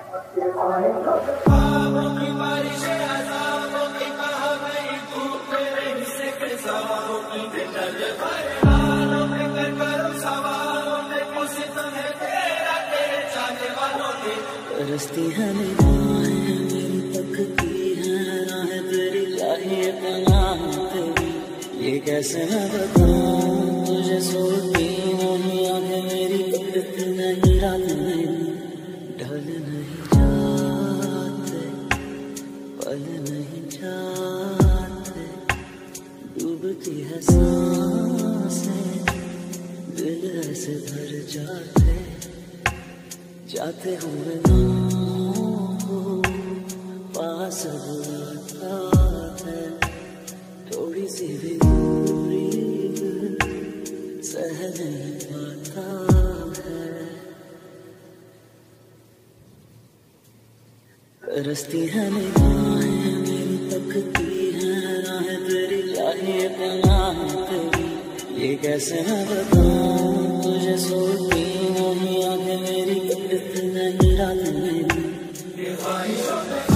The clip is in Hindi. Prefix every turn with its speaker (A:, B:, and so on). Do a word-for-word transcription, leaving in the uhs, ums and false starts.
A: रस्ती है निगाहें मेरी तकती है राह तेरी चाहिए पनाह तेरी ये कैसे मैं बताऊं तुझे सोती नहीं आंखें मेरी पकड़त नहीं रात नहीं ढल नहीं जाते पल नहीं जाते डूबती है सांसें दिल ऐसे भर जाते जाते हुए ना हो पास बुलाता है थोड़ी सी भी दूरी सह नहीं पाता है रस्ती है निगाहें मेरी तकती है राह तेरी चाहिए पनाह तेरी ये कैसे मैं बताऊं तुझे सोती नहीं आंखें मेरी पकड़त नहीं रात नहीं